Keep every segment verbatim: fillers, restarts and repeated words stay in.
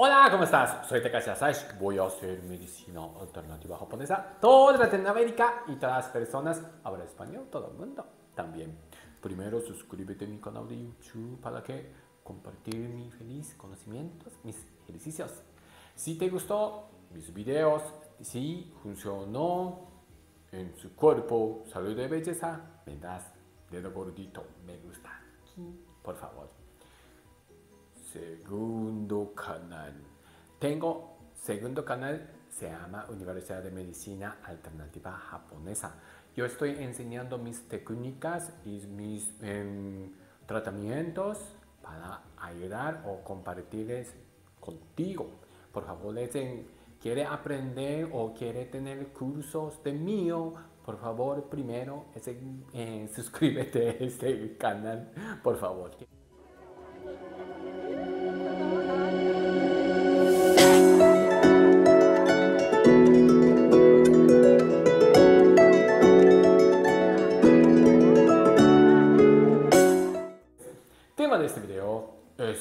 Hola, ¿cómo estás? Soy Takashi Asashi. Voy a hacer medicina alternativa japonesa. Toda Latinoamérica y todas las personas hablan español, todo el mundo también. Primero, suscríbete a mi canal de YouTube para que compartir mis felices conocimientos, mis ejercicios. Si te gustó mis videos, si funcionó en su cuerpo, salud y belleza, me das dedo gordito, me gusta. Por favor. Segundo canal. Tengo segundo canal, se llama Universidad de Medicina Alternativa Japonesa. Yo estoy enseñando mis técnicas y mis eh, tratamientos para ayudar o compartirles contigo. Por favor, si quiere aprender o quiere tener cursos de mío, por favor, primero eh, suscríbete a este canal, por favor. El tema de este video es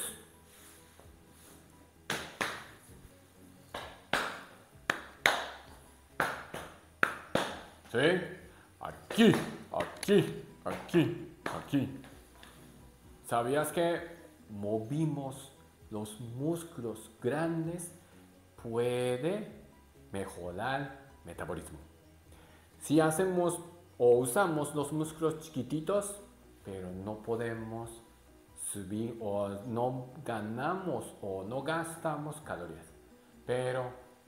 ¿sí? Aquí, aquí, aquí, aquí. ¿Sabías que movimos los músculos grandes puede mejorar el metabolismo? Si hacemos o usamos los músculos chiquititos, pero no podemos subir o no ganamos o no gastamos calorías. Pero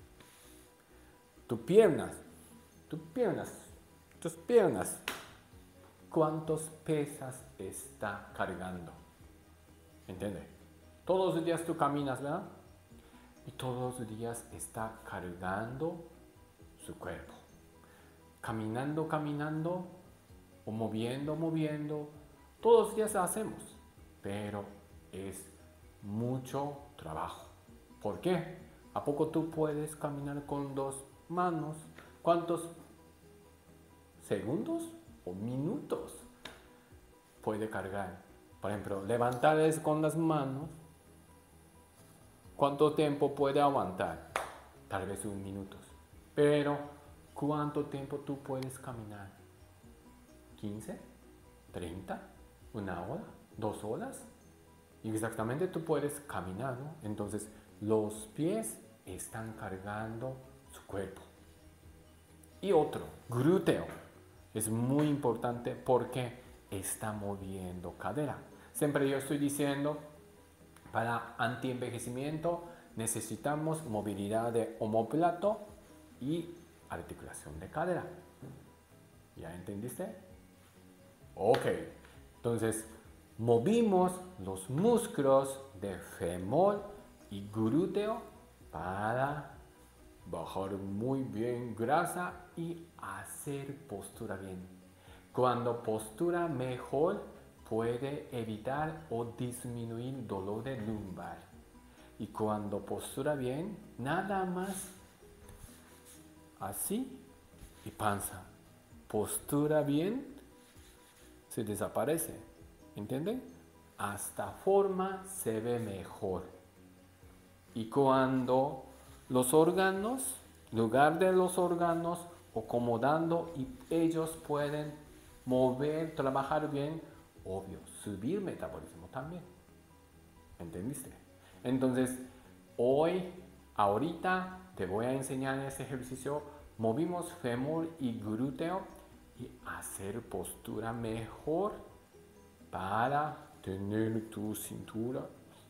tus piernas, tus piernas, tus piernas, ¿cuántos pesas está cargando? ¿Entiendes? Todos los días tú caminas, ¿verdad? Y todos los días está cargando su cuerpo. Caminando, caminando, o moviendo, moviendo. Todos los días lo hacemos, pero es mucho trabajo. ¿Por qué? ¿A poco tú puedes caminar con dos manos? ¿Cuántos segundos o minutos puede cargar? Por ejemplo, levantar con las manos. ¿Cuánto tiempo puede aguantar? Tal vez un minuto. Pero, ¿cuánto tiempo tú puedes caminar? ¿quince? ¿treinta? ¿Una hora? ¿Dos horas? Y exactamente tú puedes caminar, ¿no? Entonces, los pies están cargando su cuerpo. Y otro, glúteo. Es muy importante porque está moviendo cadera. Siempre yo estoy diciendo, para anti-envejecimiento necesitamos movilidad de omóplato y articulación de cadera. ¿Ya entendiste? Ok. Entonces, movimos los músculos de fémur y glúteo para bajar muy bien grasa y hacer postura bien. Cuando postura mejor, puede evitar o disminuir dolor de lumbar. Y cuando postura bien, nada más así y panza. Postura bien, se desaparece. ¿Entienden? Hasta forma se ve mejor. Y cuando los órganos, en lugar de los órganos, acomodando y ellos pueden mover, trabajar bien, obvio, subir metabolismo también. ¿Entendiste? Entonces, hoy, ahorita, te voy a enseñar este ejercicio. Movimos fémur y glúteo y hacer postura mejor para tener tu cintura.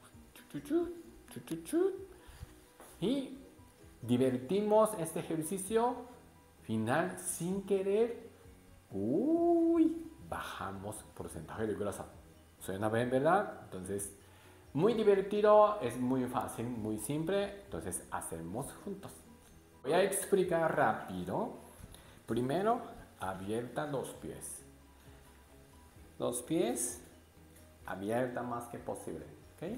Y divertimos este ejercicio final sin querer. Uy, bajamos porcentaje de grasa. Suena bien, ¿verdad? Entonces, muy divertido, es muy fácil, muy simple. Entonces, hacemos juntos. Voy a explicar rápido. Primero, abierta los pies. Los pies abierta más que posible. ¿Ok?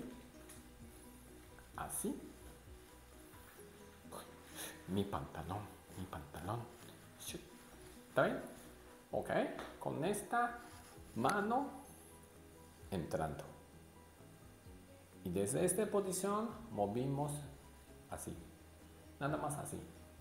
Así. Mi pantalón, mi pantalón. ¿Está bien? Ok. Con esta mano entrando. Y desde esta posición movimos así, nada más así.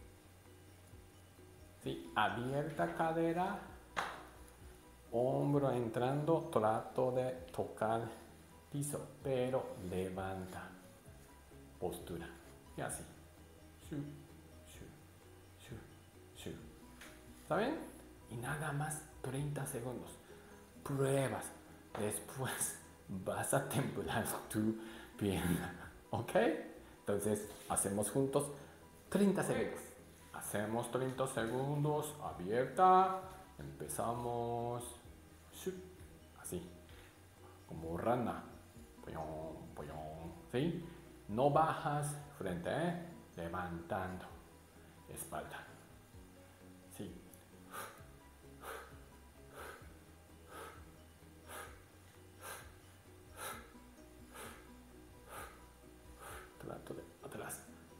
¿Sí? Abierta cadera, hombro entrando, trato de tocar piso, pero levanta postura. Y así. Shu, shu, shu, shu. ¿Saben? Y nada más treinta segundos. Pruebas. Después vas a temblar tu pierna. ¿Ok? Entonces hacemos juntos treinta segundos. Hacemos treinta segundos. Abierta. Empezamos. Así. Como rana. ¿Sí? No bajas frente, ¿eh? Levantando espalda. Sí. Trato de atrás.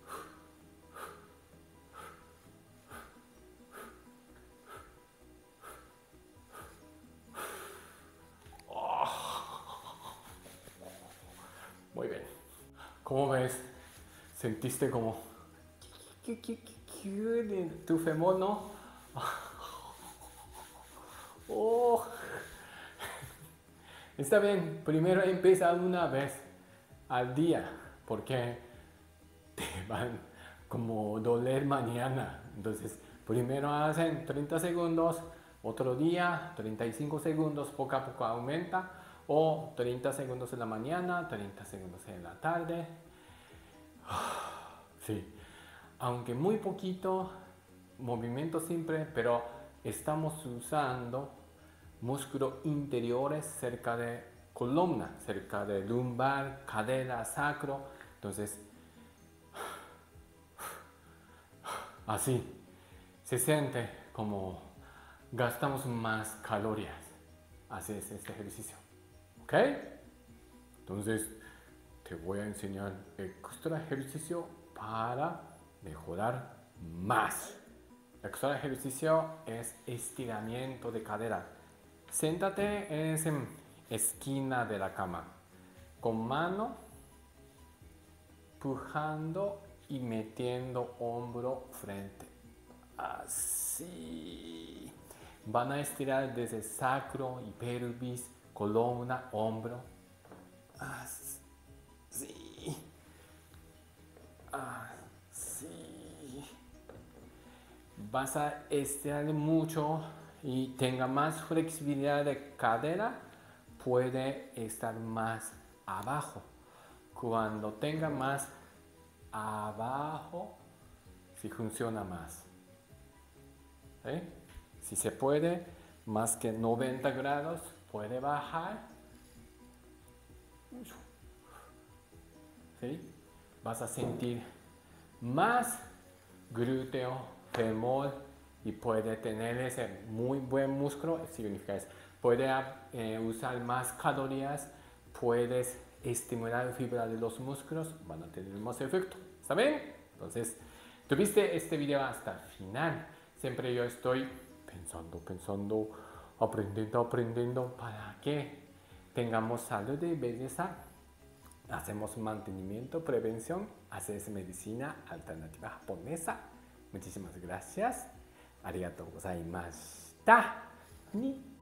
Oh. Muy bien. ¿Cómo ves? ¿Sentiste como tu femur, no? Oh. Está bien, primero empieza una vez al día, porque te van como doler mañana. Entonces, primero hacen treinta segundos, otro día treinta y cinco segundos, poco a poco aumenta, o treinta segundos en la mañana, treinta segundos en la tarde. Sí, aunque muy poquito movimiento simple, pero estamos usando músculos interiores cerca de columna, cerca de lumbar, cadera, sacro. Entonces, así se siente como gastamos más calorías. Así es este ejercicio. ¿Ok? Entonces, te voy a enseñar extra ejercicio para mejorar más. Extra ejercicio es estiramiento de cadera. Siéntate en esa esquina de la cama, con mano empujando y metiendo hombro frente. Así. Van a estirar desde sacro y pelvis, columna, hombro. Así. Así. Vas a estirar mucho y tenga más flexibilidad de cadera, puede estar más abajo. Cuando tenga más abajo, si funciona más. ¿Sí? Si se puede, más que noventa grados, puede bajar. ¿Sí? Vas a sentir más glúteo, femur, y puede tener ese muy buen músculo. Significa eso. Puede eh, usar más calorías, puedes estimular fibra de los músculos, van a tener más efecto. ¿Está bien? Entonces, tuviste este video hasta el final. Siempre yo estoy pensando, pensando, aprendiendo, aprendiendo para que tengamos salud y belleza. Hacemos mantenimiento, prevención, haces medicina alternativa japonesa. Muchísimas gracias. Arigatou gozaimashita. Ni